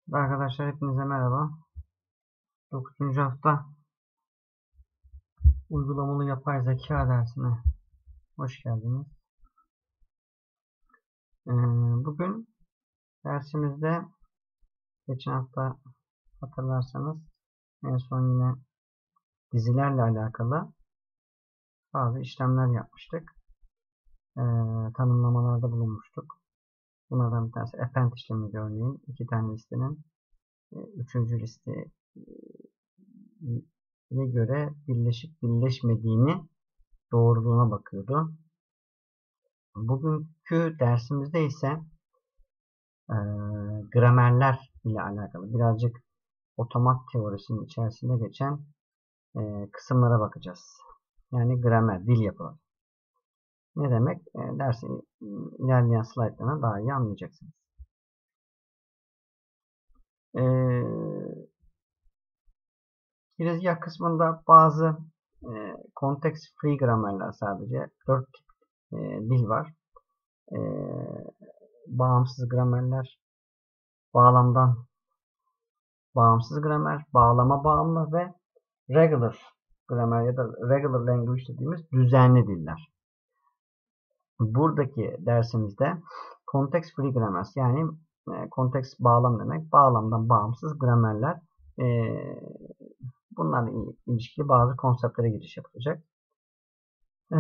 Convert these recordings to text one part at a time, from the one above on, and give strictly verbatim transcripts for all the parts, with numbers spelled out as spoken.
Arkadaşlar hepinize merhaba. dokuzuncu hafta uygulamalı yapay zeka dersine hoş geldiniz. Ee, bugün dersimizde geçen hafta hatırlarsanız en son yine dizilerle alakalı bazı işlemler yapmıştık. Ee, tanımlamalarda bulunmuştuk. Bunlardan bir tanesi append işlemiydi örneğin. İki tane listenin e, üçüncü listeye göre birleşip birleşmediğini doğruluğuna bakıyordu. Bugünkü dersimizde ise e, gramerler ile alakalı birazcık otomat teorisinin içerisinde geçen e, kısımlara bakacağız. Yani gramer, dil yapıları. Ne demek? E, dersin ilerleyen slaytlarına daha iyi anlayacaksınız. E, girizgah kısmında bazı e, context free gramerler sadece. Dört tip e, dil var. E, bağımsız gramerler, bağlamdan bağımsız gramer, bağlama bağımlı ve regular gramer ya da regular language dediğimiz düzenli diller. Buradaki dersimizde context free grammars yani e, context bağlam demek. Bağlamdan bağımsız gramerler. E, bunlarla ilişkili bazı konseptlere giriş yapılacak. E,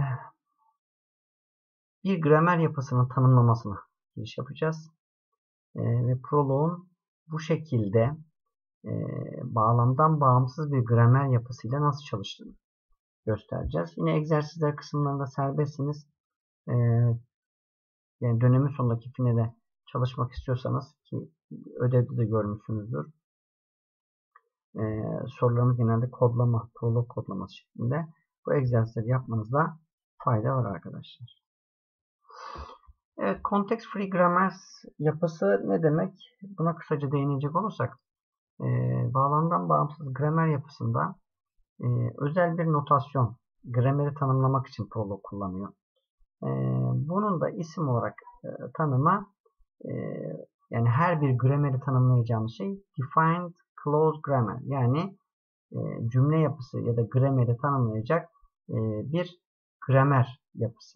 bir gramer yapısının tanımlamasına giriş yapacağız. E, ve proloğun bu şekilde e, bağlamdan bağımsız bir gramer yapısıyla nasıl çalıştığını göstereceğiz. Yine egzersizler kısımlarında serbestsiniz. E, yani dönemin sonundaki finede çalışmak istiyorsanız ki ödevde de görmüşsünüzdür. E, sorularımız genelde kodlama, prolog kodlaması şeklinde. Bu egzersizleri yapmanızda fayda var arkadaşlar. Evet, context free grammars yapısı ne demek? Buna kısaca değinecek olursak, e, bağlamdan bağımsız gramer yapısında e, özel bir notasyon, grameri tanımlamak için prolog kullanıyor. E, bunun da isim olarak e, tanımı e, yani her bir grameri tanımlayacağımız şey defined clause grammar. Yani e, cümle yapısı ya da grameri tanımlayacak e, bir gramer yapısı.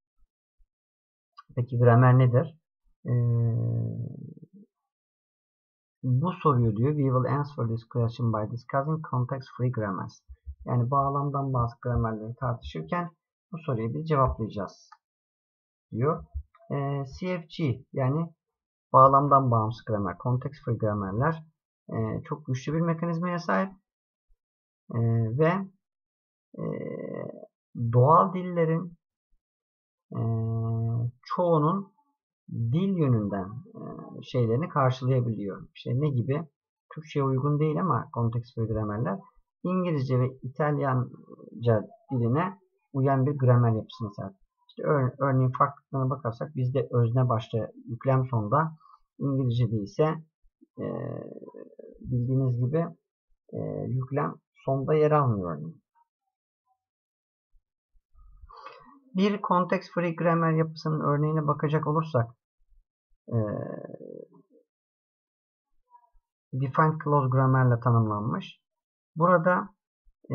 Peki gramer nedir? E, bu soruyu diyor we will answer this question by discussing context free grammars. Yani bağlamdan bazı gramerleri tartışırken bu soruyu biz cevaplayacağız diyor. E, C F G yani bağlamdan bağımsız gramer, context free gramerler e, çok güçlü bir mekanizmaya sahip e, ve e, doğal dillerin e, çoğunun dil yönünden e, şeylerini karşılayabiliyor. İşte ne gibi? Türkçe'ye uygun değil ama context free gramerler İngilizce ve İtalyanca diline uyan bir gramer yapısına sahip. İşte ör, örneğin farklılıklarına bakarsak bizde özne başta yüklem sonda, İngilizce'de ise e, bildiğiniz gibi e, yüklem sonda yer almıyor örneğin. Bir context free grammar yapısının örneğine bakacak olursak e, defined clause grammar ile tanımlanmış. Burada e,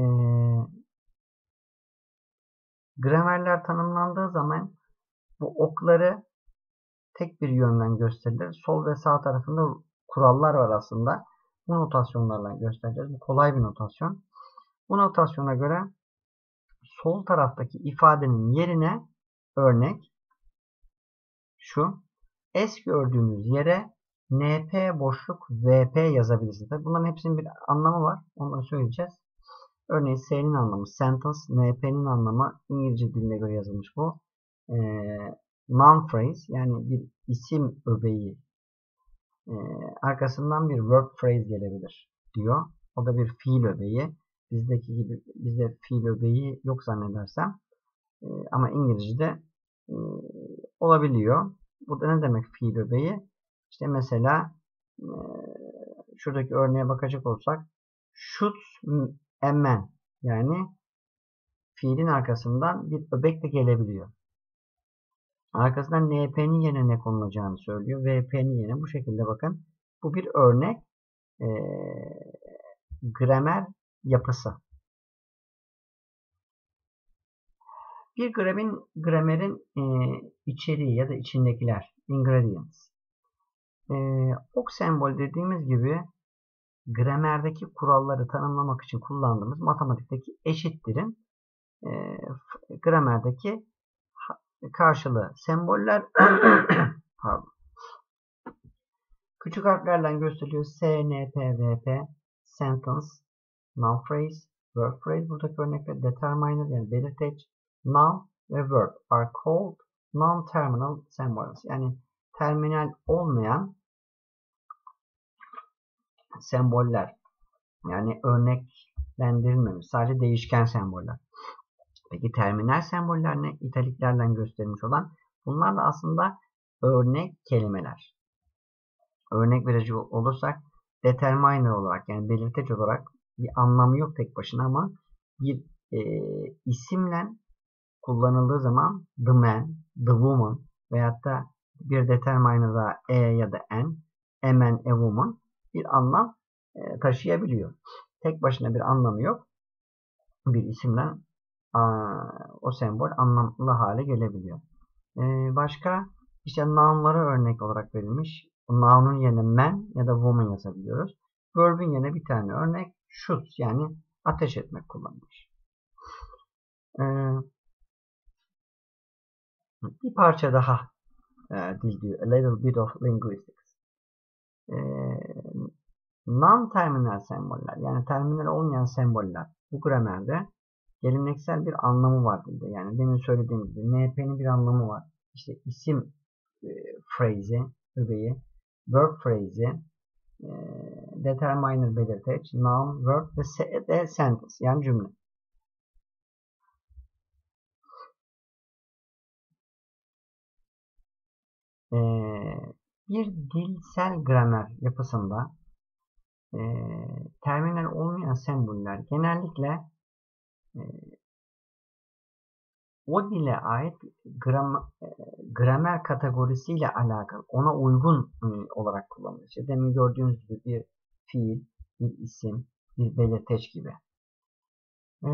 gramerler tanımlandığı zaman bu okları tek bir yönden gösterilir. Sol ve sağ tarafında kurallar var aslında. Bu notasyonlarla göstereceğiz. Bu kolay bir notasyon. Bu notasyona göre sol taraftaki ifadenin yerine örnek şu. S gördüğünüz yere N P boşluk V P yazabilirsiniz. Bunların hepsinin bir anlamı var. Onları söyleyeceğiz. Örneğin S'nin anlamı sentence, N P'nin anlamı İngilizce diline göre yazılmış bu. Ee, noun phrase yani bir isim öbeği e, arkasından bir verb phrase gelebilir diyor. O da bir fiil öbeği. Bizdeki gibi bizde fiil öbeği yok zannedersem. E, ama İngilizce'de e, olabiliyor. Bu da ne demek fiil öbeği? İşte mesela e, şuradaki örneğe bakacak olsak should a man yani fiilin arkasından bir öbek de gelebiliyor. Arkasından N P'nin yerine ne konulacağını söylüyor. V P'nin yerine bu şekilde bakın. Bu bir örnek e, gramer yapısı. Bir gramerin, gramerin e, içeriği ya da içindekiler, ingredients. E, ok sembol dediğimiz gibi gramerdeki kuralları tanımlamak için kullandığımız matematikteki eşittirin e, gramerdeki karşılığı. Semboller pardon. Küçük harflerle gösteriliyor. S, N, P, V, P, sentence, noun phrase, verb phrase. Buradaki örnekler determiner yani belirteç, noun ve verb are called non-terminal symbols. Yani terminal olmayan semboller. Yani örneklendirilmemiş. Sadece değişken semboller. Peki terminal semboller ne? İtaliklerle gösterilmiş olan. Bunlar da aslında örnek kelimeler. Örnek verici olursak determiner olarak yani belirteç olarak bir anlamı yok tek başına ama bir e, isimle kullanıldığı zaman the man, the woman veyahut da bir determiner'da e ya da en, a man, a woman bir anlam e, taşıyabiliyor. Tek başına bir anlamı yok. Bir isimle a, o sembol anlamlı hale gelebiliyor. E, başka işte noun'lara örnek olarak verilmiş. Noun'un yerine man ya da woman yazabiliyoruz. Verb'in yerine bir tane örnek shoot yani ateş etmek kullanılmış. Ee, bir parça daha e, dil diyor. A little bit of linguistics. Ee, non-terminal semboller yani terminal olmayan semboller bu gramerde geleneksel bir anlamı var dilde. Yani demin söylediğim gibi N P'nin bir anlamı var. İşte isim e, phrase'i, öbeği, verb phrase'i, e, determiner belirteç, noun, verb ve se de sentence yani cümle. E, bir dilsel gramer yapısında e, terminal olmayan semboller genellikle e, o dile ait gram, e, gramer kategorisiyle alakalı ona uygun e, olarak kullanılır. İşte demin gördüğünüz gibi bir fiil, bir isim, bir belirteç gibi. E,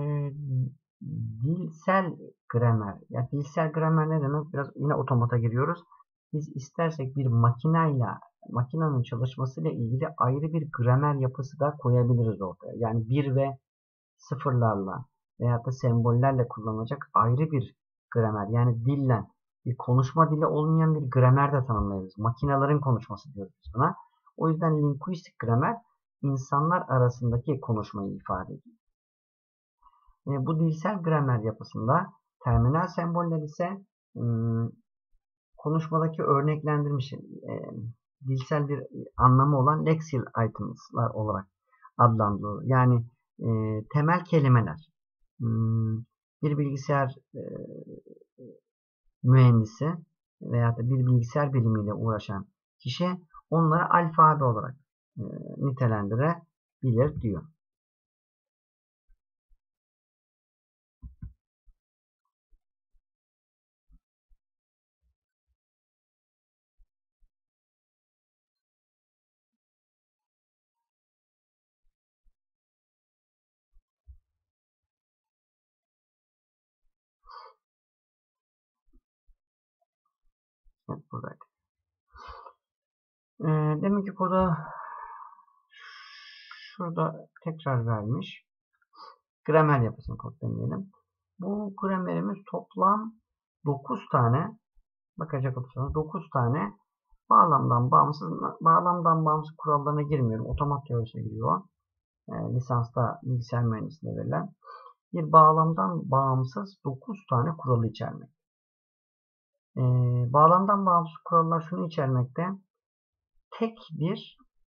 dilsel gramer. Ya dilsel gramer ne demek? Biraz yine otomata giriyoruz. Biz istersek bir makinayla makinenin çalışmasıyla ilgili ayrı bir gramer yapısı da koyabiliriz ortaya. Yani bir ve sıfırlarla veyahut da sembollerle kullanılacak ayrı bir gramer. Yani dille bir konuşma dili olmayan bir gramer de tanımlayabiliriz. Makinelerin konuşması diyoruz biz buna. O yüzden linguistik gramer insanlar arasındaki konuşmayı ifade ediyor. E, bu dilsel gramer yapısında terminal semboller ise ım, konuşmadaki örneklendirilmiş e, dilsel bir anlamı olan lexical items'lar olarak adlandırılır. Yani e, temel kelimeler. Hmm, bir bilgisayar e, mühendisi veya da bir bilgisayar bilimiyle uğraşan kişi onları alfabe olarak e, nitelendirebilir diyor. Evet, buradaydı. E, demek ki kodu şurada tekrar vermiş. Gramer yapısını kodlamayalım. Bu gramerimiz toplam dokuz tane bakacak olursanız dokuz tane bağlamdan bağımsız bağlamdan bağımsız kurallarına girmiyorum. Otomat teorisine giriyor. E, lisansta bilgisayar mühendisliğine verilen bir bağlamdan bağımsız dokuz tane kuralı içermek. E, bağlamdan bağımsız kurallar şunu içermekte. Tek bir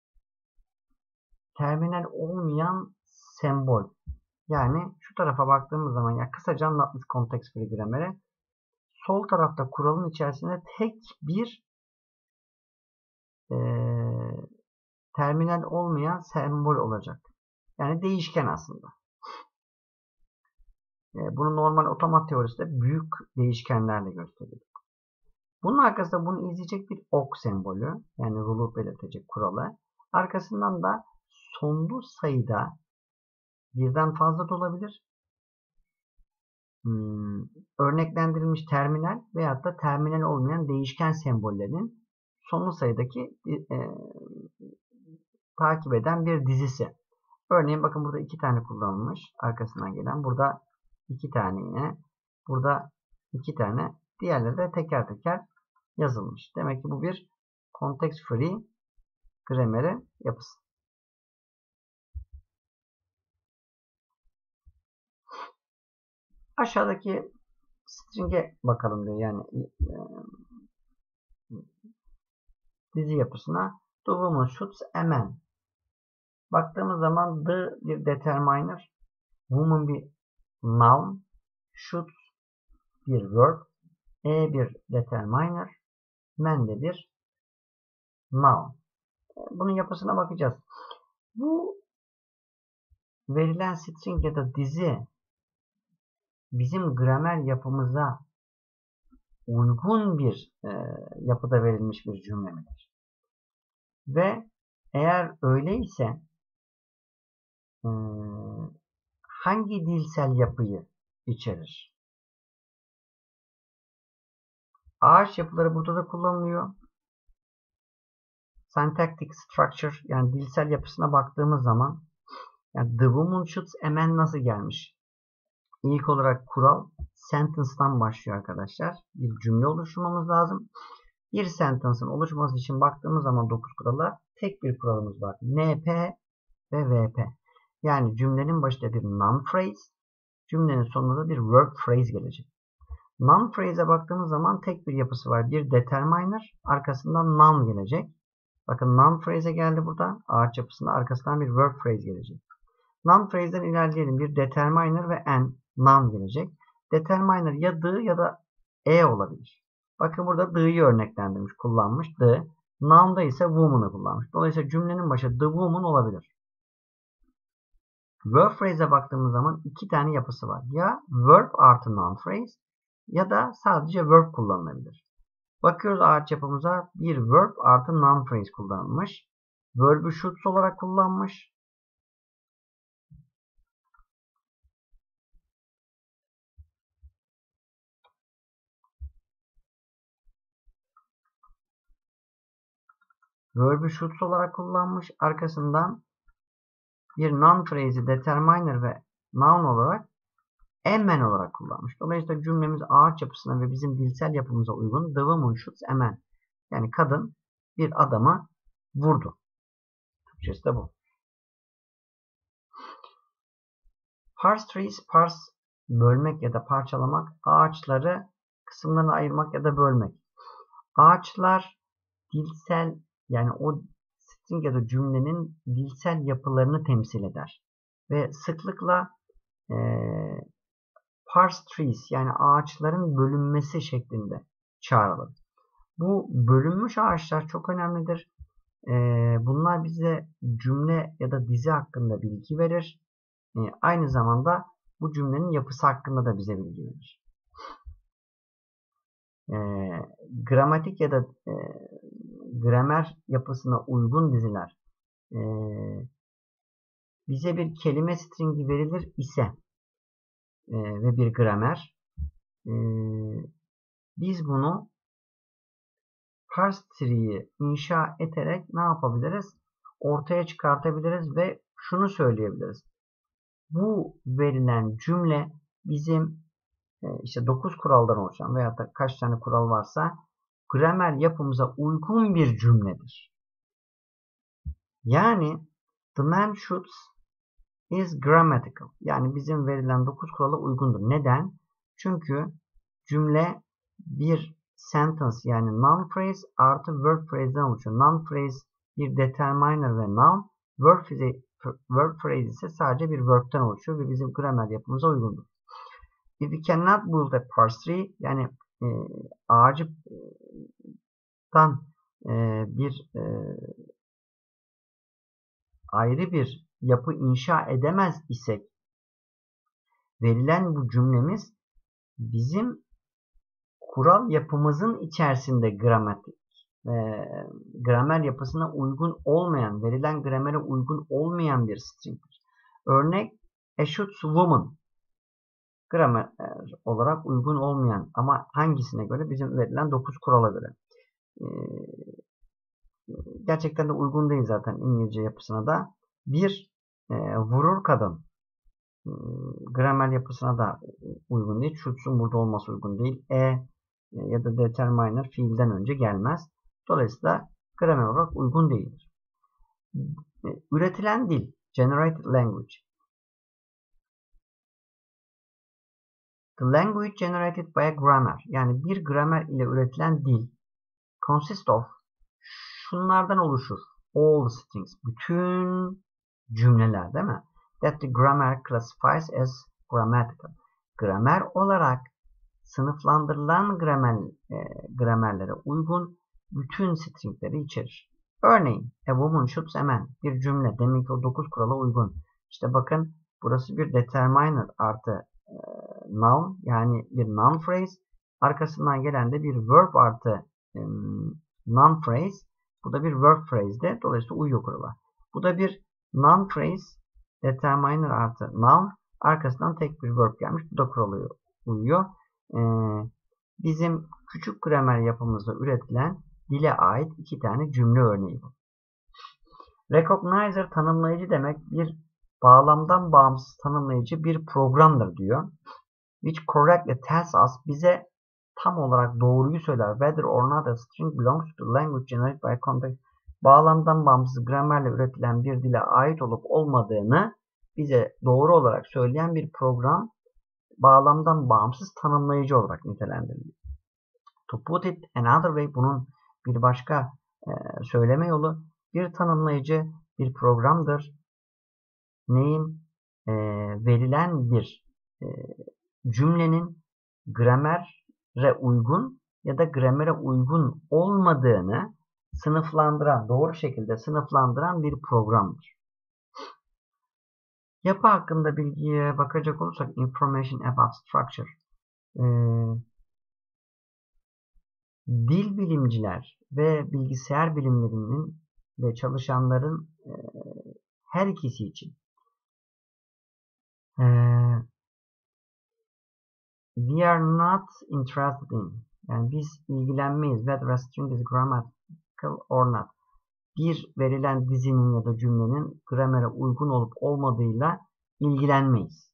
terminal olmayan sembol. Yani şu tarafa baktığımız zaman ya kısaca anlatmış context free gramer'e sol tarafta kuralın içerisinde tek bir e, terminal olmayan sembol olacak. Yani değişken aslında. E, bunu normal otomat teorisinde büyük değişkenlerle gösteriyor. Bunun arkasında bunu izleyecek bir ok sembolü, yani rule'u belirtecek kuralı. Arkasından da sonlu sayıda birden fazla da olabilir. Hmm, örneklendirilmiş terminal veyahut da terminal olmayan değişken sembollerinin sonlu sayıdaki e, takip eden bir dizisi. Örneğin bakın burada iki tane kullanılmış. Arkasından gelen. Burada iki tane yine. Burada iki tane. Diğerleri de teker teker yazılmış. Demek ki bu bir context free grameri yapısı. Aşağıdaki string'e bakalım diyor. Yani e, dizi yapısına. The woman shoots a man. Baktığımız zaman the bir determiner, woman bir noun, shoot bir verb, a bir determiner, man de bir noun. Bunun yapısına bakacağız. Bu verilen string ya da dizi bizim gramer yapımıza uygun bir e, yapıda verilmiş bir cümle midir? Ve eğer öyleyse e, hangi dilsel yapıyı içerir? Ağaç yapıları burada da kullanılıyor. Syntactic structure, yani dilsel yapısına baktığımız zaman yani the woman shoots a man nasıl gelmiş? İlk olarak kural sentence'dan başlıyor arkadaşlar. Bir cümle oluşturmamız lazım. Bir sentence'ın oluşması için baktığımız zaman dokuz kurala tek bir kuralımız var. N P ve V P. Yani cümlenin başında bir noun phrase, cümlenin sonunda bir verb phrase gelecek. Noun phrase'e baktığımız zaman tek bir yapısı var. Bir determiner, arkasından noun gelecek. Bakın noun phrase'e geldi burada. Ağaç yapısında arkasından bir verb phrase gelecek. Noun phrase'den ilerleyelim. Bir determiner ve an, noun gelecek. Determiner ya the ya da e olabilir. Bakın burada the'yi örneklendirmiş, kullanmış. The. Noun'da ise woman'ı kullanmış. Dolayısıyla cümlenin başı the woman olabilir. Verb phrase'e baktığımız zaman iki tane yapısı var. Ya verb artı noun phrase ya da sadece verb kullanılabilir. Bakıyoruz ağaç yapımıza, bir verb artı noun phrase kullanılmış. Verb'ü shoots olarak kullanmış. Verb'ü shoots olarak kullanmış. Arkasından bir noun phrase'i determiner ve noun olarak a man olarak kullanmış. Dolayısıyla cümlemiz ağaç yapısına ve bizim dilsel yapımıza uygun. The woman shoots a man. Yani kadın bir adamı vurdu. Türkçesi de bu. Parse trees, parse bölmek ya da parçalamak, ağaçları kısımlarına ayırmak ya da bölmek. Ağaçlar dilsel, yani o string ya da cümlenin dilsel yapılarını temsil eder. Ve sıklıkla e, parse trees, yani ağaçların bölünmesi şeklinde çağrılır. Bu bölünmüş ağaçlar çok önemlidir. E, bunlar bize cümle ya da dizi hakkında bilgi verir. E, aynı zamanda bu cümlenin yapısı hakkında da bize bilgi verir. E, gramatik ya da e, gramer yapısına uygun diziler e, bize bir kelime stringi verilir ise e, ve bir gramer e, biz bunu parse tree'yi inşa ederek ne yapabiliriz? Ortaya çıkartabiliriz ve şunu söyleyebiliriz. Bu verilen cümle bizim e, işte dokuz kuraldan oluşan veya da kaç tane kural varsa gramer yapımıza uygun bir cümledir. Yani the man shoots is grammatical. Yani bizim verilen dokuz kurala uygundur. Neden? Çünkü cümle bir sentence, yani noun phrase artı verb phrase'den oluşuyor. Noun phrase bir determiner ve noun. Verb phrase, verb phrase ise sadece bir verb'ten oluşuyor ve bizim gramer yapımıza uygundur. If we cannot build a parse tree, yani e, ağacıdan e, bir e, ayrı bir yapı inşa edemez isek verilen bu cümlemiz bizim kural yapımızın içerisinde gramatik e, gramer yapısına uygun olmayan, verilen gramere uygun olmayan bir string'dir. Örnek a shoots woman gramer olarak uygun olmayan ama hangisine göre? Bizim verilen dokuz kurala göre. E, gerçekten de uygun değil zaten İngilizce yapısına da. Bir e, vurur kadın gramer yapısına da uygun değil. Shoots'un burada olması uygun değil. E ya da determiner fiilden önce gelmez. Dolayısıyla gramer olarak uygun değildir. Üretilen dil, generated language. The language generated by a grammar, yani bir gramer ile üretilen dil, consists of, şunlardan oluşur. All strings, bütün cümleler, değil mi? That the grammar classifies as grammatical. Gramer olarak sınıflandırılan gramer, e, gramerlere uygun bütün stringleri içerir. Örneğin, a woman shoots a man. Bir cümle. Deminki o dokuz kurala uygun. İşte bakın, burası bir determiner artı e, noun, yani bir noun phrase. Arkasından gelen de bir verb artı e, noun phrase. Bu da bir verb phrase'de. Dolayısıyla uyuyor kurala. Bu da bir noun phrase, determiner artı noun. Arkasından tek bir verb gelmiş. Bu da kurala uyuyor. Ee, bizim küçük gramer yapımızda üretilen dile ait iki tane cümle örneği bu. Recognizer tanımlayıcı demek, bir bağlamdan bağımsız tanımlayıcı bir programdır diyor. Which correctly tells us, bize tam olarak doğruyu söyler. Whether or not a string belongs to the language generated by context. Bağlamdan bağımsız gramerle üretilen bir dile ait olup olmadığını bize doğru olarak söyleyen bir program, bağlamdan bağımsız tanımlayıcı olarak nitelendirilir. To put it another way, bunun bir başka e, söyleme yolu, bir tanımlayıcı bir programdır. Neyin? E, verilen bir e, cümlenin gramere uygun ya da gramere uygun olmadığını sınıflandıran, doğru şekilde sınıflandıran bir programdır. Yapı hakkında bilgiye bakacak olursak, information about structure. Ee, dil bilimciler ve bilgisayar bilimlerinin ve çalışanların e, her ikisi için e, we are not interested in, yani biz ilgilenmeyiz whether a string is grammatical or not. Bir verilen dizinin ya da cümlenin gramere uygun olup olmadığıyla ilgilenmeyiz.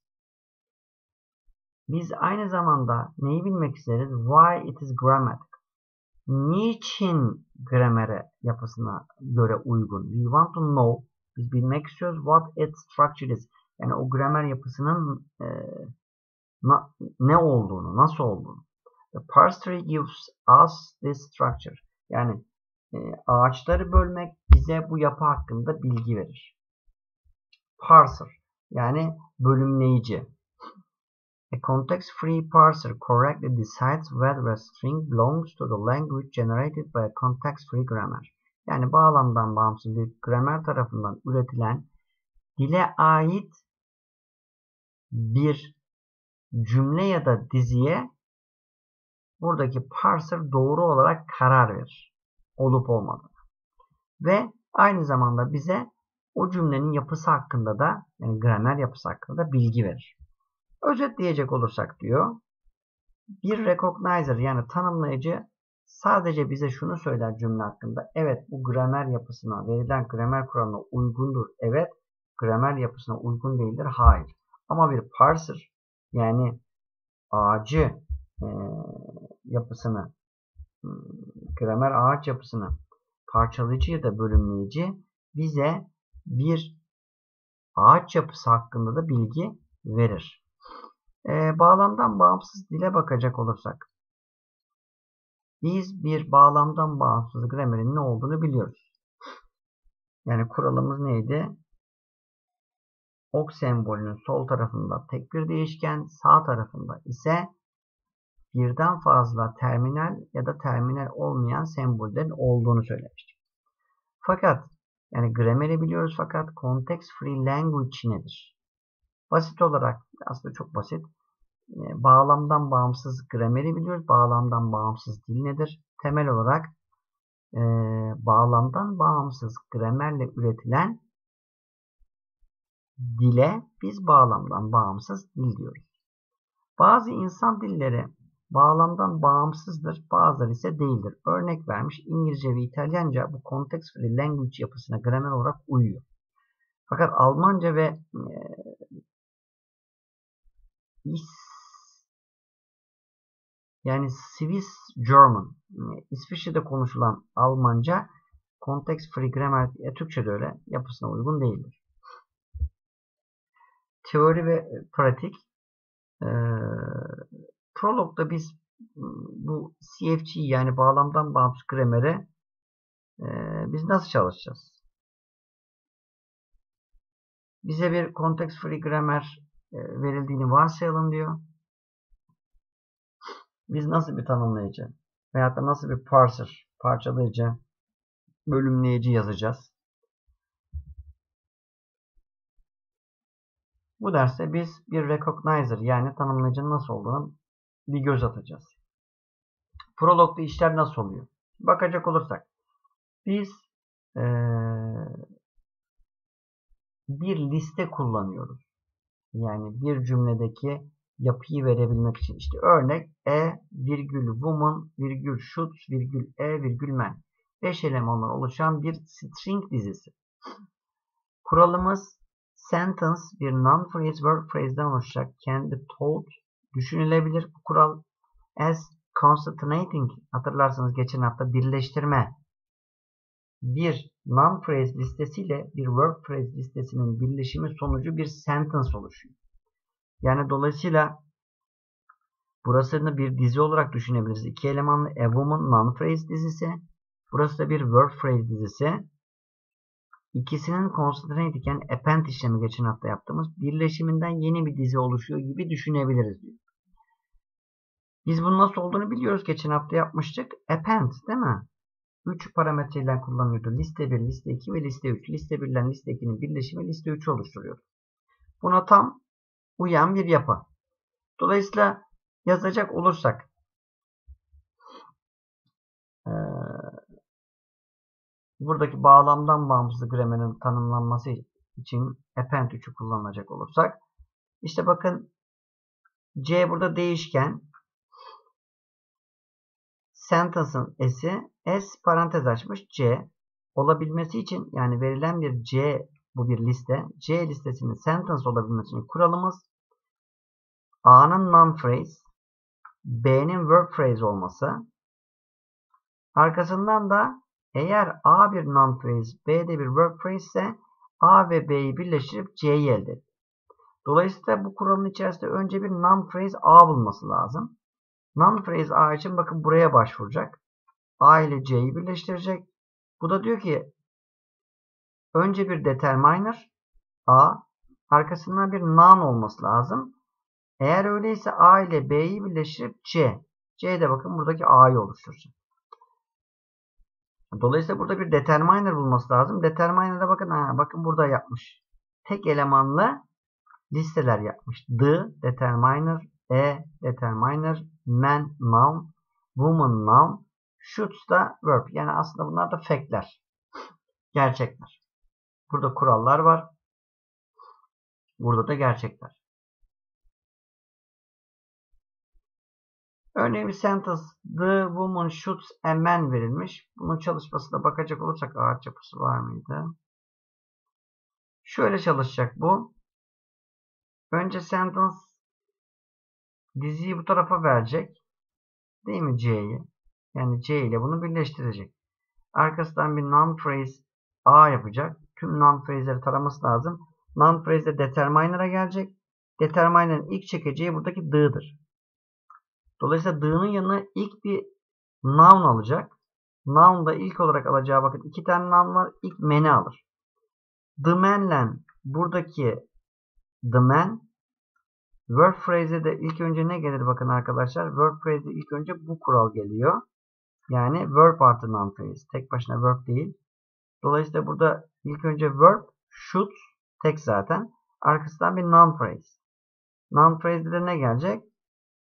Biz aynı zamanda neyi bilmek isteriz? Why it is grammatical. Niçin gramere yapısına göre uygun? We want to know. Biz bilmek istiyoruz what its structure is. Yani o gramer yapısının e, na, ne olduğunu, nasıl olduğunu. The parse tree gives us this structure. Yani e, ağaçları bölmek bize bu yapı hakkında bilgi verir. Parser, yani bölümleyici. A context-free parser correctly decides whether a string belongs to the language generated by a context-free grammar. Yani bağlamdan bağımsız bir gramer tarafından üretilen dile ait bir cümle ya da diziye buradaki parser doğru olarak karar verir. Olup olmadığını. Ve aynı zamanda bize o cümlenin yapısı hakkında da, yani gramer yapısı hakkında da bilgi verir. Özetleyecek olursak diyor, bir recognizer, yani tanımlayıcı, sadece bize şunu söyler cümle hakkında. Evet, bu gramer yapısına, verilen gramer kuralına uygundur. Evet, gramer yapısına uygun değildir. Hayır. Ama bir parser, yani ağacı e, yapısını, gramer ağaç yapısını parçalayıcı ya da bölümleyici bize bir ağaç yapısı hakkında da bilgi verir. Ee, bağlamdan bağımsız dile bakacak olursak, biz bir bağlamdan bağımsız gramerin ne olduğunu biliyoruz. Yani kuralımız neydi? Ok sembolünün sol tarafında tek bir değişken, sağ tarafında ise birden fazla terminal ya da terminal olmayan sembollerin olduğunu söylemiştik. Fakat yani grameri biliyoruz, fakat context free language nedir? Basit olarak, aslında çok basit. e, bağlamdan bağımsız grameri biliyoruz. Bağlamdan bağımsız dil nedir? Temel olarak e, bağlamdan bağımsız gramerle üretilen dile biz bağlamdan bağımsız dil diyoruz. Bazı insan dilleri bağlamdan bağımsızdır, bazıları ise değildir. Örnek vermiş, İngilizce ve İtalyanca bu context free language yapısına gramer olarak uyuyor. Fakat Almanca ve e, is, yani Swiss German, İsviçre'de konuşulan Almanca context free grammar, e, Türkçe'de öyle, yapısına uygun değildir. Teori ve pratik. E, Prolog'da biz bu C F G yani bağlamdan bağımsız grameri e, biz nasıl çalışacağız? Bize bir context free grammar e, verildiğini varsayalım diyor. Biz nasıl bir tanımlayıcı veyahut da nasıl bir parser, parçalayıcı, bölümleyici yazacağız? Bu derste biz bir recognizer yani tanımlayıcının nasıl olduğunu bir göz atacağız. Prolog'da işler nasıl oluyor? Bakacak olursak biz ee, bir liste kullanıyoruz. Yani bir cümledeki yapıyı verebilmek için. İşte örnek e virgül woman virgül should virgül e virgül man. beş elemandan oluşan bir string dizisi. Kuralımız sentence bir noun phrase verb phrase'den oluşacak. Kendi told düşünülebilir. Bu kural as concatenating, hatırlarsanız geçen hafta birleştirme. Bir noun phrase listesiyle bir verb phrase listesinin birleşimi sonucu bir sentence oluşuyor. Yani dolayısıyla burasını bir dizi olarak düşünebiliriz. İki elemanlı a woman noun phrase dizisi. Burası da bir verb phrase dizisi. İkisinin concatenating yani append işlemi geçen hafta yaptığımız birleşiminden yeni bir dizi oluşuyor gibi düşünebiliriz diyor. Biz bunun nasıl olduğunu biliyoruz. Geçen hafta yapmıştık. Append değil mi? üç parametreyle kullanıyordu. Liste bir, liste iki ve liste üç. Liste bir ile liste ikinin birleşimi liste üçü oluşturuyor. Buna tam uyan bir yapı. Dolayısıyla yazacak olursak ee, buradaki bağlamdan bağımsız gramerin tanımlanması için append üçü kullanacak olursak işte bakın C burada değişken, sentence'ın s'i s parantez açmış C olabilmesi için yani verilen bir C, bu bir liste, C listesinin sentence olabilmesi için kuralımız A'nın noun phrase, B'nin verb phrase olması, arkasından da eğer A bir noun phrase, B de bir verb phrase ise A ve B'yi birleştirip C'yi elde edilir. Dolayısıyla bu kuralın içerisinde önce bir noun phrase A bulması lazım. Noun phrase A için bakın buraya başvuracak. A ile C'yi birleştirecek. Bu da diyor ki önce bir determiner A, arkasından bir noun olması lazım. Eğer öyleyse A ile B'yi birleştirip C. C de bakın buradaki A'yı oluşturacak. Dolayısıyla burada bir determiner bulması lazım. Determiner'da bakın ha, bakın burada yapmış. Tek elemanlı listeler yapmış. The determiner, e determiner, man noun, woman noun, should da verb. Yani aslında bunlar da fact'ler. Gerçekler. Burada kurallar var. Burada da gerçekler. Örneğin bir sentence the woman shoots a man verilmiş. Bunun çalışmasına bakacak olursak ağaç yapısı var mıydı? Şöyle çalışacak bu. Önce sentence diziyi bu tarafa verecek. Değil mi C'yi? Yani C ile bunu birleştirecek. Arkasından bir noun phrase A yapacak. Tüm noun phrase'leri taraması lazım. Noun phrase de determiner'a gelecek. Determiner'ın ilk çekeceği buradaki the'dır. Dolayısıyla the'nın yanına ilk bir noun alacak. Noun da ilk olarak alacağı bakın iki tane noun var. İlk man'i alır. The man'le buradaki the man verb phrase'e de ilk önce ne gelir bakın arkadaşlar. Verb phrase'de ilk önce bu kural geliyor. Yani verb artı noun phrase. Tek başına verb değil. Dolayısıyla burada ilk önce verb, should tek zaten. Arkasından bir noun phrase. Noun phrase'de de ne gelecek?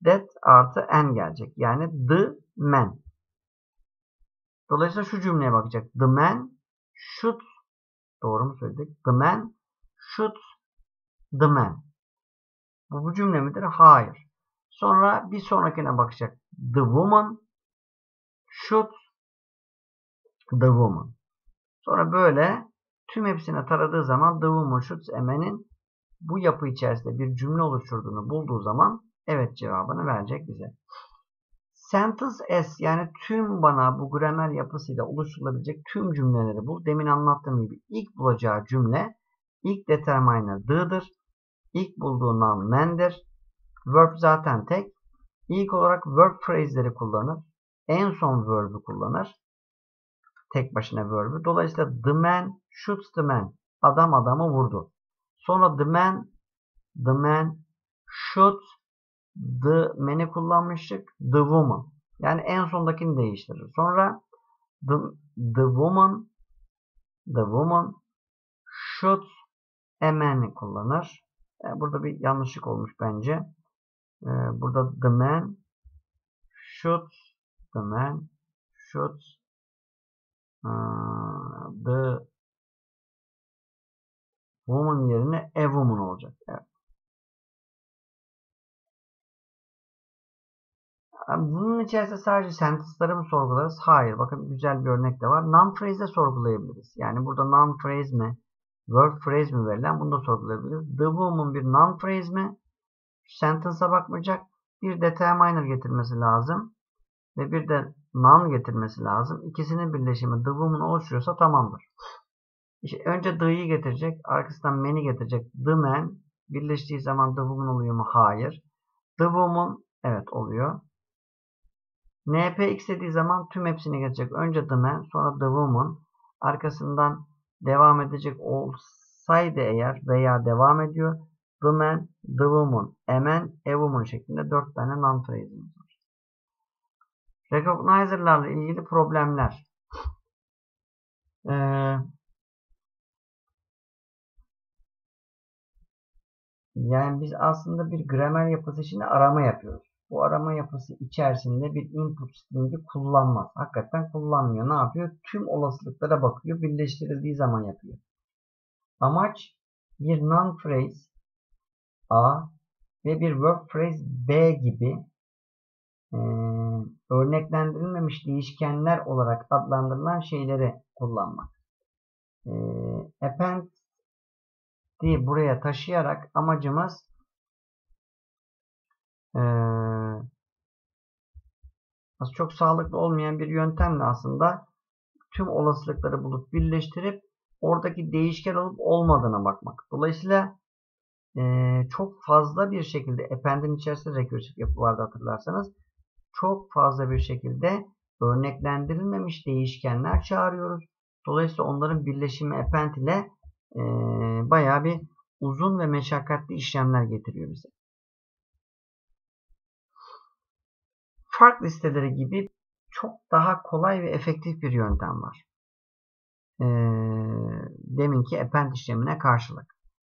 that artı n gelecek. Yani the man. Dolayısıyla şu cümleye bakacak. The man should, doğru mu söyledik? The man should the man. Bu, bu cümle midir? Hayır. Sonra bir sonrakine bakacak. The woman should the woman. Sonra böyle tüm hepsine taradığı zaman the woman should a man'in bu yapı içerisinde bir cümle oluşturduğunu bulduğu zaman evet cevabını verecek bize. Sentence S yani tüm bana bu gramer yapısıyla oluşturulabilecek tüm cümleleri bul. Demin anlattığım gibi ilk bulacağı cümle ilk determiner the'dır. İlk bulduğu noun man'dir. Verb zaten tek. İlk olarak verb phrase'leri kullanır. En son verb'ü kullanır. Tek başına verb'ü. Dolayısıyla the man shoots the man. Adam adamı vurdu. Sonra the man the man shoots the man'i kullanmıştık. The woman. Yani en sondakini değiştirir. Sonra the, the woman the woman shoots a man'i kullanır. Yani burada bir yanlışlık olmuş bence. Ee, burada the man shoots the man shoots uh, the woman yerine a woman olacak. Evet. Bunun içerisinde sadece sentence'ları mı sorgularız? Hayır. Bakın güzel bir örnek de var. Noun phrase'de sorgulayabiliriz. Yani burada noun phrase mi? Verb phrase mi verilen? Bunu da sorgulayabiliriz. The woman bir noun phrase mi? Sentence'a bakmayacak. Bir determiner getirmesi lazım. Ve bir de noun getirmesi lazım. İkisinin birleşimi the woman oluşuyorsa tamamdır. İşte önce the'yi getirecek. Arkasından man'i getirecek. The man. Birleştiği zaman the woman oluyor mu? Hayır. The woman evet oluyor. N P X dediği zaman tüm hepsini getirecek. Önce the man, sonra the woman. Arkasından devam edecek olsaydı eğer veya devam ediyor. The man, the woman, a man, a woman şeklinde dört tane noun phrase'imiz var. Recognizer'larla ilgili problemler. Ee, yani biz aslında bir gramer yapısı için arama yapıyoruz. Bu arama yapısı içerisinde bir input string'i kullanmaz. Hakikaten kullanmıyor. Ne yapıyor? Tüm olasılıklara bakıyor. Birleştirildiği zaman yapıyor. Amaç bir noun phrase A ve bir verb phrase B gibi e, örneklendirilmemiş değişkenler olarak adlandırılan şeyleri kullanmak. E, append'i buraya taşıyarak amacımız e, çok sağlıklı olmayan bir yöntemle aslında tüm olasılıkları bulup birleştirip oradaki değişken olup olmadığına bakmak. Dolayısıyla e, çok fazla bir şekilde append'in içerisinde rekursif yapı vardı hatırlarsanız. Çok fazla bir şekilde örneklendirilmemiş değişkenler çağırıyoruz. Dolayısıyla onların birleşimi append ile e, bayağı bir uzun ve meşakkatli işlemler getiriyor bize. Fark listeleri gibi çok daha kolay ve efektif bir yöntem var. E, deminki append işlemine karşılık.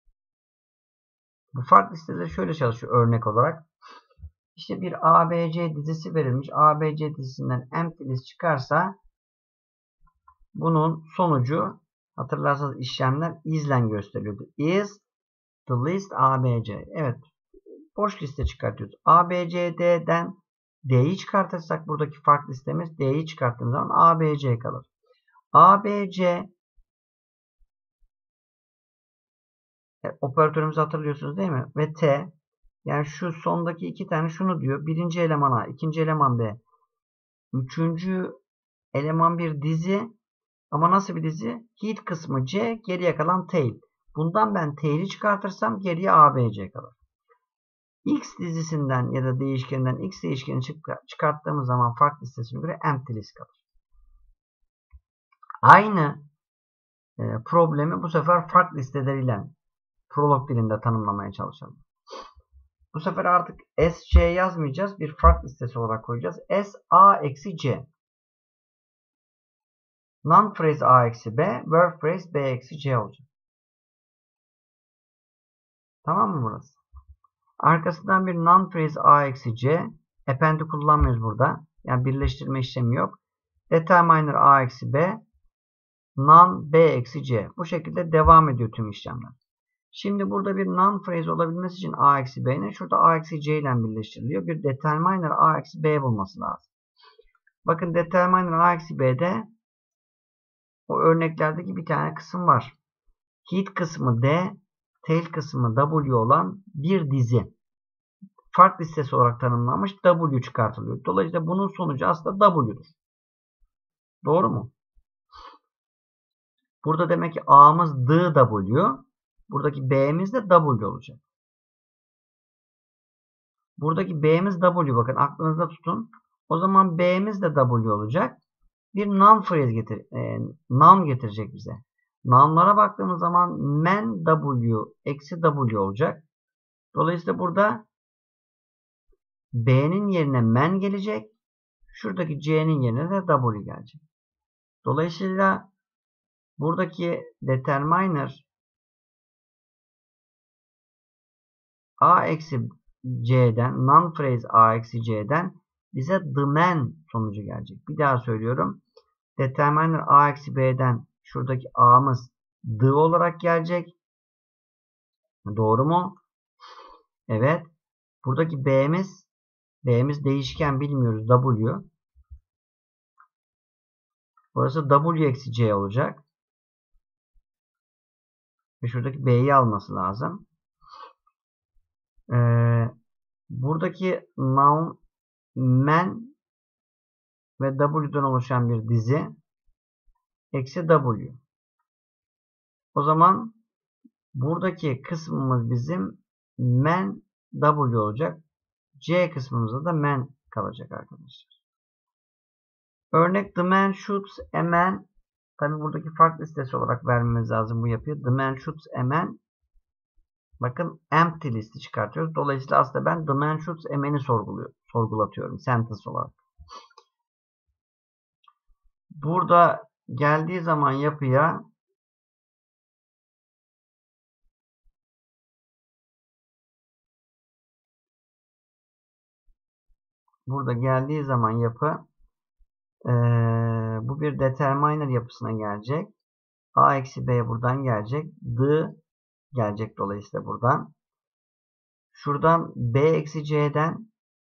Bu fark listeleri şöyle çalışıyor örnek olarak. İşte bir A B C dizisi verilmiş. A B C dizisinden empty list çıkarsa bunun sonucu hatırlarsanız işlemler is'len gösteriliyordu. Is the list A B C. Evet. Boş liste çıkartıyoruz. A B C D'den D'yi çıkartırsak buradaki fark listemiz D'yi çıkarttığımız zaman A B C kalır. A B C evet, operatörümüzü hatırlıyorsunuz değil mi? Ve T yani şu sondaki iki tane şunu diyor. Birinci eleman A, ikinci eleman B. Üçüncü eleman bir dizi. Ama nasıl bir dizi? Head kısmı C, geriye kalan tail. Bundan ben tail'i çıkartırsam geriye A B C kalır. X dizisinden ya da değişkeninden X değişkeni çıkarttığımız zaman fark listesine göre empty list kalır. Aynı e, problemi bu sefer fark listeleriyle Prolog dilinde tanımlamaya çalışalım. Bu sefer artık S C yazmayacağız. Bir fark listesi olarak koyacağız. S A eksi C. Noun phrase A eksi B, verb phrase B eksi C olacak. Tamam mı burası? Arkasından bir non-phrase a eksi c. Append'i kullanmıyoruz burada. Yani birleştirme işlemi yok. Determiner a eksi b. Non b eksi c. Bu şekilde devam ediyor tüm işlemler. Şimdi burada bir non-phrase olabilmesi için a eksi b'nin şurada a eksi c ile birleştiriliyor. Bir determiner a eksi b bulması lazım. Bakın determiner a eksi b'de o örneklerdeki bir tane kısım var. Heat kısmı D, tail kısmı W olan bir dizi. Fark listesi olarak tanımlanmış W çıkartılıyor. Dolayısıyla bunun sonucu aslında W'dur. Doğru mu? Burada demek ki A'mız D W. Buradaki B'miz de W olacak. Buradaki B'miz W, bakın aklınızda tutun. O zaman B'miz de W olacak. Bir noun phrase getir, e, noun getirecek bize. Noun'lara baktığımız zaman man W eksi W olacak. Dolayısıyla burada B'nin yerine man gelecek. Şuradaki C'nin yerine de W gelecek. Dolayısıyla buradaki determiner A eksi C'den, non-phrase A eksi C'den bize the man sonucu gelecek. Bir daha söylüyorum. Determiner A eksi B'den şuradaki A'mız the olarak gelecek. Doğru mu? Evet. Buradaki B'miz B'miz değişken, bilmiyoruz, W. Burası W eksi C olacak. Ve şuradaki B'yi alması lazım. Ee, buradaki noun man ve W'den oluşan bir dizi eksi W. O zaman buradaki kısmımız bizim man W olacak. C kısmımızda da man kalacak arkadaşlar. Örnek the man shoots a man. Tabi buradaki fark listesi olarak vermemiz lazım bu yapıyı. The man shoots a man. Bakın empty listi çıkartıyoruz. Dolayısıyla aslında ben the man shoots a man'i sorgulatıyorum sentence olarak. Burada geldiği zaman yapıya burada geldiği zaman yapı ee, bu bir determiner yapısına gelecek. A eksi B buradan gelecek. D gelecek dolayısıyla buradan. Şuradan B eksi C'den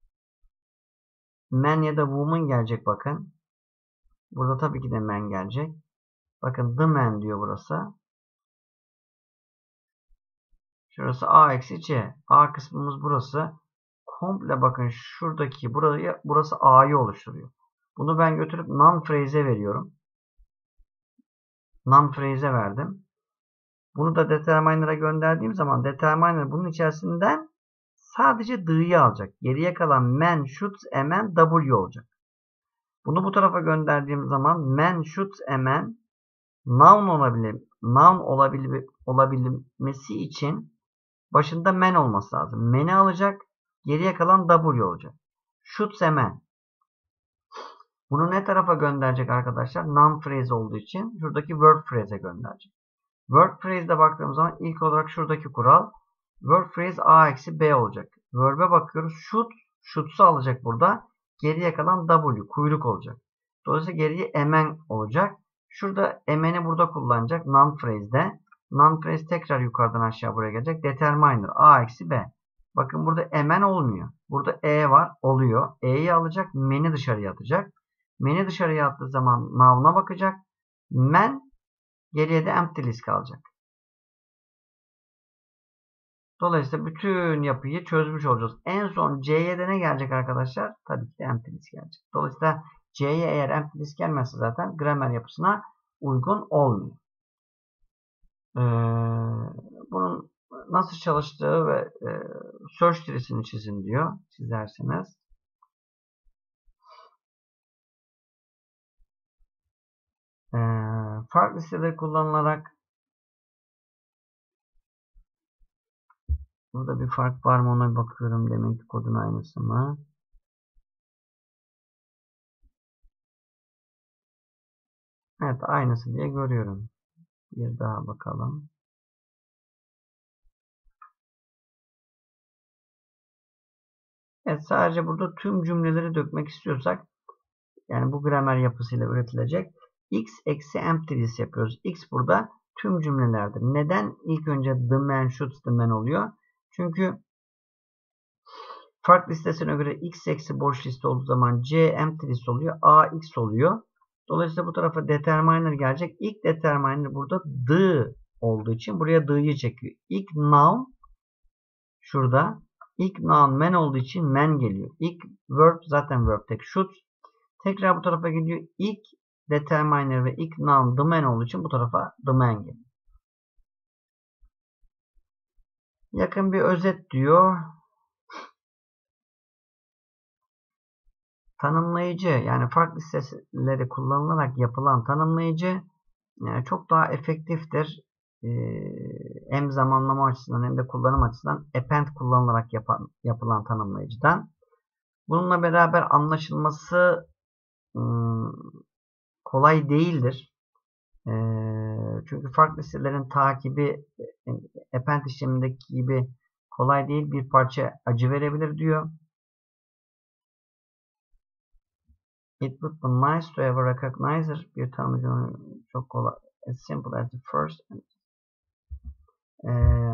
man ya da woman gelecek bakın. Burada tabii ki de man gelecek. Bakın the man diyor burası. Şurası A eksi C. A kısmımız burası. Komple bakın şuradaki burayı, burası A'yı oluşturuyor. Bunu ben götürüp non-phrase'e veriyorum. Non-phrase'e verdim. Bunu da determiner'a gönderdiğim zaman determiner bunun içerisinden sadece D'yi alacak. Geriye kalan man, shoots, a man, W olacak. Bunu bu tarafa gönderdiğim zaman man, shoots, a man noun olabilir, noun olabilir, olabilmesi için başında man olması lazım. Man'i alacak. Geriye kalan W olacak. Shoots a man. Bunu ne tarafa gönderecek arkadaşlar? Noun phrase olduğu için şuradaki word phrase'e gönderecek. Word phrase'de baktığımız zaman ilk olarak şuradaki kural word phrase A eksi B olacak. Verb'e bakıyoruz. Should, should'su alacak burada. Geriye kalan W, kuyruk olacak. Dolayısıyla geriye a man olacak. Şurada a man'i burada kullanacak. Noun phrase'de. Noun phrase tekrar yukarıdan aşağı buraya gelecek. Determiner A eksi B. Bakın burada a man olmuyor. Burada E var. Oluyor. E'yi alacak. Man'i dışarıya atacak. Man'i dışarıya attığı zaman noun'a bakacak. Man, geriye de empty list kalacak. Dolayısıyla bütün yapıyı çözmüş olacağız. En son C'ye de ne gelecek arkadaşlar? Tabii ki de empty list gelecek. Dolayısıyla C'ye eğer empty list gelmezse zaten gramer yapısına uygun olmuyor. Ee, bunun nasıl çalıştığı ve e, search tree'sini çizin diyor. Çizerseniz. Ee, farklı listeleri kullanılarak burada bir fark var mı ona bir bakıyorum. Demek ki kodun aynısı mı? Evet, aynısı diye görüyorum. Bir daha bakalım. Evet, sadece burada tüm cümleleri dökmek istiyorsak, yani bu gramer yapısıyla üretilecek x eksi empty yapıyoruz. X burada tüm cümlelerdir. Neden ilk önce the man shoots the man oluyor? Çünkü fark listesine göre x eksi boş liste olduğu zaman c empty list oluyor. A x oluyor. Dolayısıyla bu tarafa determiner gelecek. İlk determiner burada the olduğu için buraya the'yi çekiyor. İlk noun şurada. İlk noun man olduğu için man geliyor. İlk verb zaten verb tek shoot. Tekrar bu tarafa geliyor. İlk determiner ve ilk noun the man olduğu için bu tarafa the man geliyor. Yakın bir özet diyor. Tanımlayıcı, yani fark listeleri kullanılarak yapılan tanımlayıcı yani çok daha efektiftir. Ee, hem zamanlama açısından hem de kullanım açısından append kullanılarak yapan, yapılan tanımlayıcıdan. Bununla beraber anlaşılması ım, kolay değildir. Ee, çünkü fark listelerin takibi append işlemindeki gibi kolay değil. Bir parça acı verebilir diyor. It would be nice to have a recognizer. Bir tanımcı çok kolay. As simple as the first. Ee,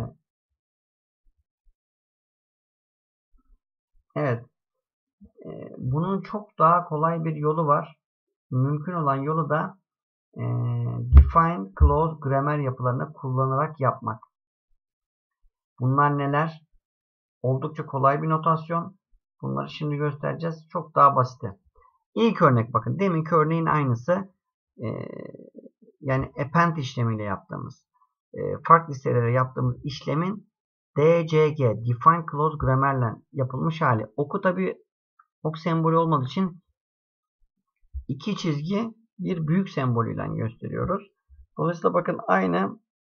evet. Ee, bunun çok daha kolay bir yolu var. Mümkün olan yolu da e, define clause grammar yapılarını kullanarak yapmak. Bunlar neler? Oldukça kolay bir notasyon. Bunları şimdi göstereceğiz. Çok daha basit. İlk örnek bakın. Deminki örneğin aynısı. Ee, yani append işlemiyle yaptığımız, e, fark listelere yaptığımız işlemin D C G, define clause grammar'la yapılmış hali. Oku tabi ok sembolü olmadığı için iki çizgi bir büyük sembolüyle gösteriyoruz. Dolayısıyla bakın aynı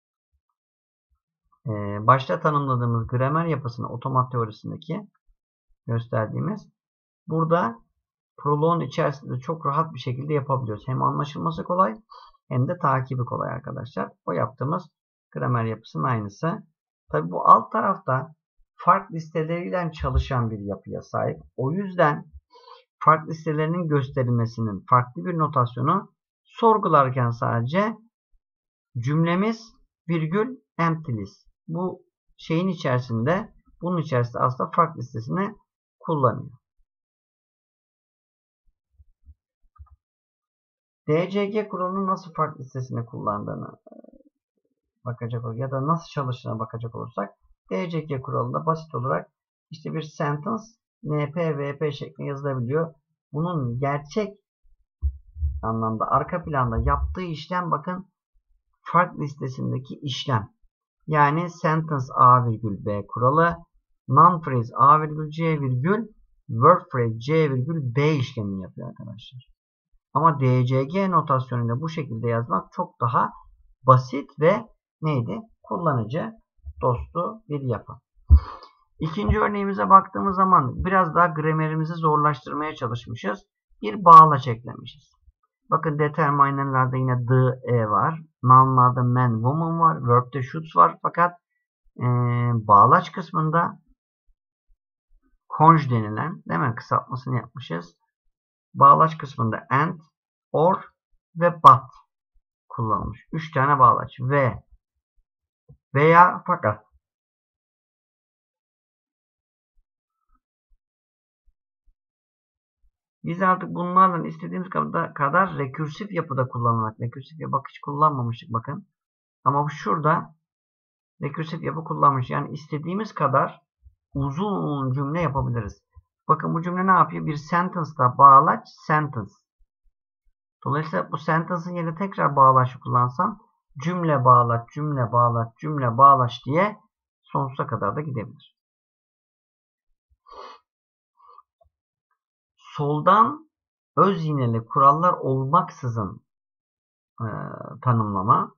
e, başta tanımladığımız gramer yapısını otomat teorisindeki gösterdiğimiz burada proloğun içerisinde çok rahat bir şekilde yapabiliyoruz. Hem anlaşılması kolay hem de takibi kolay arkadaşlar. O yaptığımız gramer yapısının aynısı. Tabi bu alt tarafta fark listeleriyle çalışan bir yapıya sahip. O yüzden fark listelerinin gösterilmesinin farklı bir notasyonu sorgularken sadece cümlemiz virgül empty list. Bu şeyin içerisinde, bunun içerisinde aslında fark listesini kullanıyor. D C G kuralının nasıl fark listesini kullandığını bakacak olursak ya da nasıl çalıştığına bakacak olursak D C G kuralında basit olarak işte bir sentence N P V P şeklinde yazılabiliyor. Bunun gerçek anlamda arka planda yaptığı işlem bakın fark listesindeki işlem. Yani sentence A virgül B kuralı, noun phrase A virgül C virgül, verb phrase C virgül B işlemini yapıyor arkadaşlar. Ama D C G notasyonuyla bu şekilde yazmak çok daha basit ve neydi? Kullanıcı dostu bir yapı. İkinci örneğimize baktığımız zaman biraz daha gramerimizi zorlaştırmaya çalışmışız. Bir bağlaç eklemişiz. Bakın determiner'larda yine the, e var. Noun'larda man, woman var. Verb'de shoots var. Fakat e, bağlaç kısmında conj denilen, değil mi? Kısaltmasını yapmışız. Bağlaç kısmında and, or ve but kullanılmış. Üç tane bağlaç. Ve, veya, fakat. Biz artık bunlarla istediğimiz kadar rekürsif yapıda kullanmak. Rekürsif yapı hiç kullanmamıştık bakın. Ama şurada rekürsif yapı kullanmış. Yani istediğimiz kadar uzun cümle yapabiliriz. Bakın bu cümle ne yapıyor? Bir sentence'da bağlaç sentence. Dolayısıyla bu sentence'ın yerine tekrar bağlaç kullansam cümle bağlaç, cümle bağlaç, cümle bağlaç diye sonsuza kadar da gidebilir. Soldan öz yineli kurallar olmaksızın e, tanımlama.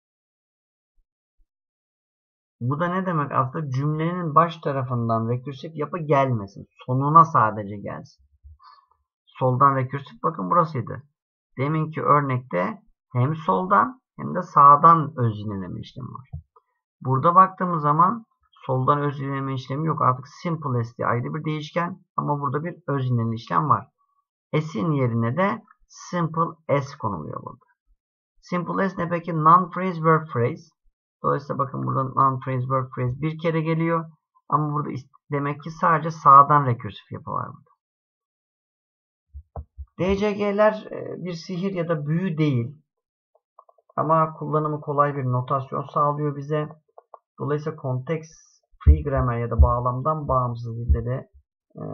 Bu da ne demek? Aslında cümlenin baş tarafından rekürsif yapı gelmesin. Sonuna sadece gelsin. Soldan rekürsif bakın burasıydı. Deminki örnekte hem soldan hem de sağdan öz yineleme işlemi var. Burada baktığımız zaman soldan öz yineleme işlemi yok. Artık simple s diye ayrı bir değişken ama burada bir öz yineleme işlem var. S'in yerine de simple s konuluyor burada. Simple s ne peki? Non-phrase verb phrase. Dolayısıyla bakın burada non-phrase verb phrase bir kere geliyor. Ama burada demek ki sadece sağdan rekursif yapı var burada. D C G'ler bir sihir ya da büyü değil. Ama kullanımı kolay bir notasyon sağlıyor bize. Dolayısıyla context free grammar ya da bağlamdan bağımsız dilleri e,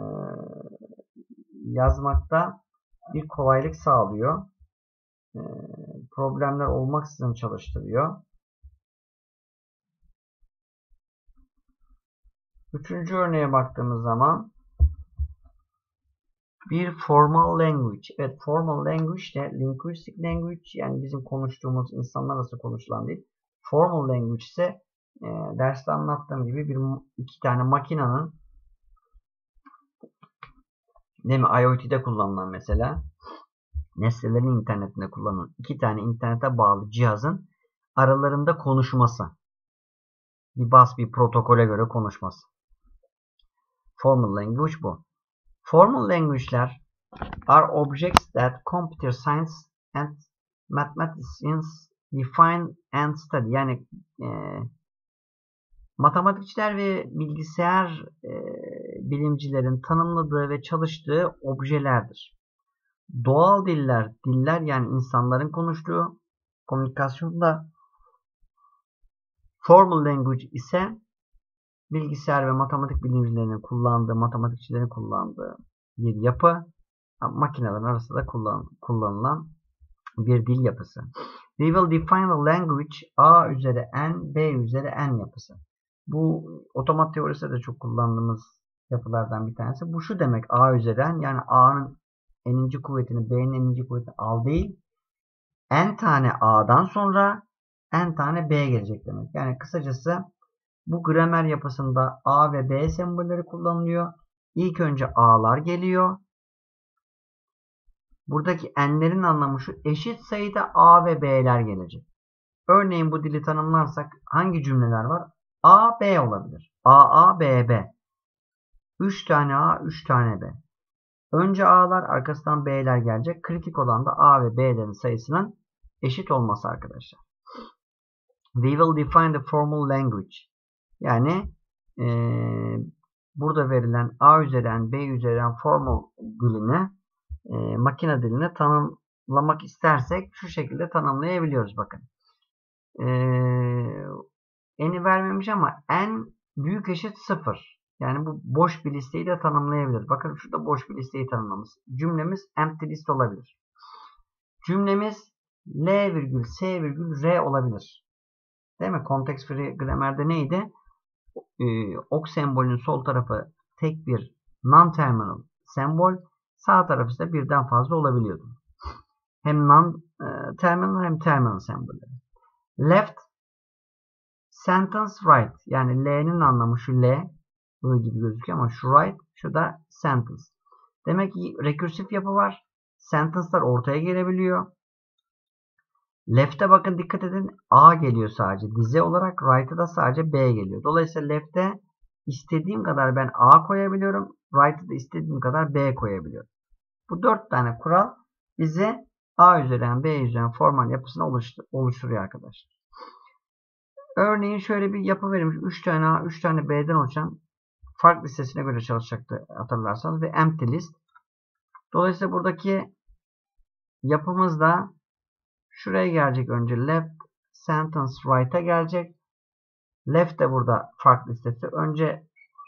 yazmakta bir kolaylık sağlıyor. E, problemler olmaksızın çalıştırıyor. Üçüncü örneğe baktığımız zaman bir formal language. Evet, formal language de linguistic language, yani bizim konuştuğumuz insanlar arası konuşulan değil. Formal language ise e, derste anlattığım gibi bir iki tane makinenin, değil mi? IoT'de kullanılan mesela nesnelerin internetinde kullanılan iki tane internete bağlı cihazın aralarında konuşması. Bir bas bir protokole göre konuşması. Formal language bu. Formal language'ler are objects that computer science and mathematicians define and study. Yani e, matematikçiler ve bilgisayar e, bilimcilerin tanımladığı ve çalıştığı objelerdir. Doğal diller, diller yani insanların konuştuğu komünikasyonda, formal language ise bilgisayar ve matematik bilimcilerinin kullandığı, matematikçilerin kullandığı bir yapı, makinelerin arasında kullan, kullanılan bir dil yapısı. We will define the language A üzeri n, B üzeri n yapısı. Bu otomat teorisinde de çok kullandığımız yapılardan bir tanesi. Bu şu demek: A üzeri n, yani A'nın n'inci kuvvetini B'nin n'inci kuvvetini al değil, n tane A'dan sonra n tane B gelecek demek. Yani kısacası bu gramer yapısında A ve B sembolleri kullanılıyor. İlk önce A'lar geliyor. Buradaki n'lerin anlamı şu: eşit sayıda A ve B'ler gelecek. Örneğin bu dili tanımlarsak hangi cümleler var? A, B olabilir. A, A, B, B. üç tane A, üç tane B. Önce A'lar, arkasından B'ler gelecek. Kritik olan da A ve B'lerin sayısının eşit olması arkadaşlar. We will define the formal language. Yani e, burada verilen A üzerinden B üzerinden formal dilini, e, makine dilini tanımlamak istersek şu şekilde tanımlayabiliyoruz. Bakın. E, N'i vermemiş ama n büyük eşit sıfır. Yani bu boş bir listeyi de tanımlayabilir. Bakın şurada boş bir listeyi tanımlamış. Cümlemiz empty list olabilir. Cümlemiz L virgül S virgül R olabilir. Değil mi? Context free grammar'da neydi? Ee, ok sembolünün sol tarafı tek bir non-terminal sembol, sağ tarafı ise birden fazla olabiliyordu. Hem non-terminal hem terminal sembolleri. Left sentence right, yani L'nin anlamı şu L, I gibi gözüküyor ama şu right, şu da sentence. Demek ki rekursif yapı var. Sentence'lar ortaya gelebiliyor. Left'e bakın, dikkat edin, A geliyor sadece dize olarak, right'a da sadece B geliyor. Dolayısıyla left'e istediğim kadar ben A koyabiliyorum. Right'a da istediğim kadar B koyabiliyorum. Bu dört tane kural bize A üzerinden B üzerinden formal yapısını oluşturuyor arkadaşlar. Örneğin şöyle bir yapı verilmiş. üç tane A, üç tane B'den oluşan fark listesine göre çalışacaktı hatırlarsanız ve empty list. Dolayısıyla buradaki yapımız da şuraya gelecek önce. Left sentence right'a gelecek. Left de burada fark listesi. Önce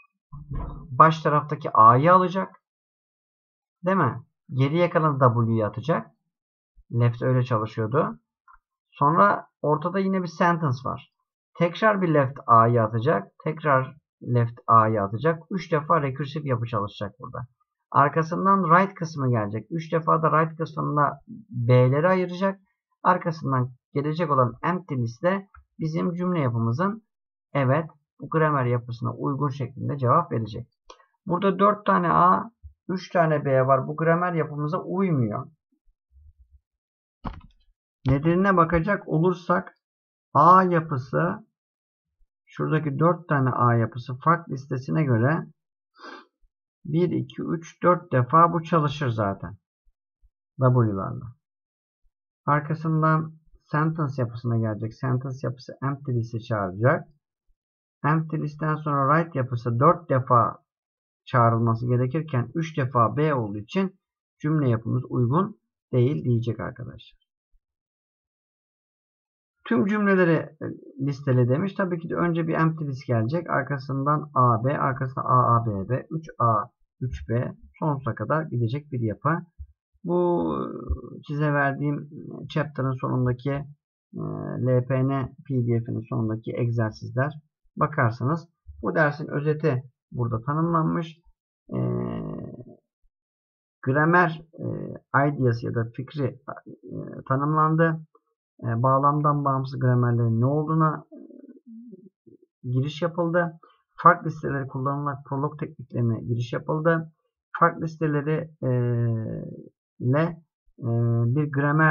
baş taraftaki A'yı alacak. Değil mi? Geriye kalan W'yu atacak. Left öyle çalışıyordu. Sonra ortada yine bir sentence var. Tekrar bir left A'yı atacak. Tekrar left A'yı atacak. üç defa rekursif yapı çalışacak burada. Arkasından right kısmı gelecek. üç defa da right kısmında B'leri ayıracak. Arkasından gelecek olan empty liste bizim cümle yapımızın evet bu gramer yapısına uygun şeklinde cevap verecek. Burada dört tane A, üç tane B var. Bu gramer yapımıza uymuyor. Nedenine bakacak olursak A yapısı şuradaki dört tane A yapısı farklı listesine göre bir, iki, üç, dört defa bu çalışır zaten. W'larla. Arkasından sentence yapısına gelecek. Sentence yapısı empty list'i çağıracak. Empty list'ten sonra write yapısı dört defa çağrılması gerekirken üç defa B olduğu için cümle yapımız uygun değil diyecek arkadaşlar. Tüm cümleleri listele demiş. Tabii ki de önce bir empty list gelecek. Arkasından A B, arkasından A A B B, üç A, üç B sonsuza kadar gidecek bir yapı. Bu size verdiğim chapter'ın sonundaki L P N P D F'inin sonundaki egzersizler. Bakarsanız bu dersin özeti burada tanımlanmış. E, gramer e, ideası ya da fikri e, tanımlandı. E, bağlamdan bağımsız gramerlerin ne olduğuna e, giriş yapıldı. Fark listeleri kullanılarak prolog tekniklerine giriş yapıldı. Fark listeleri e, ile e, bir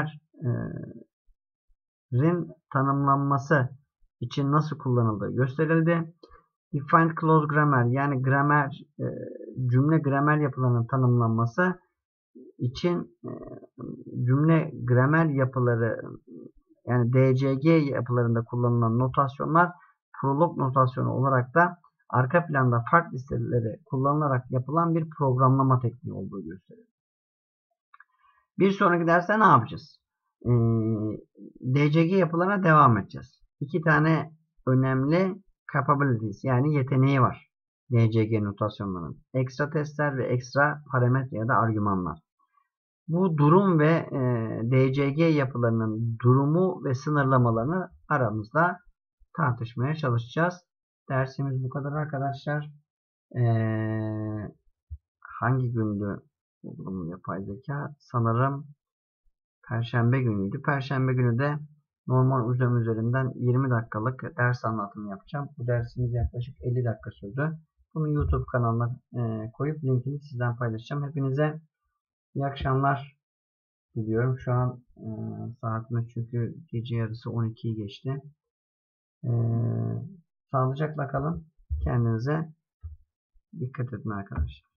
gramerin tanımlanması için nasıl kullanıldığı gösterildi. Defined clause grammar yani gramer e, cümle gramer yapılarının tanımlanması için e, cümle gramer yapıları yani D C G yapılarında kullanılan notasyonlar prolog notasyonu olarak da arka planda fark listeleri kullanılarak yapılan bir programlama tekniği olduğu gösteriyor. Bir sonraki derste ne yapacağız? Ee, D C G yapılarına devam edeceğiz. İki tane önemli capabilities yani yeteneği var D C G notasyonlarının. Ekstra testler ve ekstra parametre ya da argümanlar. Bu durum ve e, D C G yapılarının durumu ve sınırlamalarını aramızda tartışmaya çalışacağız. Dersimiz bu kadar arkadaşlar. Ee, hangi gündü bu yapay zeka? Sanırım Perşembe günüydü. Perşembe günü de normal uzam üzerinden yirmi dakikalık ders anlatımı yapacağım. Bu dersimiz yaklaşık elli dakika sürdü. Bunu YouTube kanalına e, koyup linkini sizden paylaşacağım. Hepinize iyi akşamlar diliyorum. Şu an e, saatimiz çünkü gece yarısı on ikiyi geçti. E, sağlıcakla kalın. Kendinize dikkat edin arkadaşlar.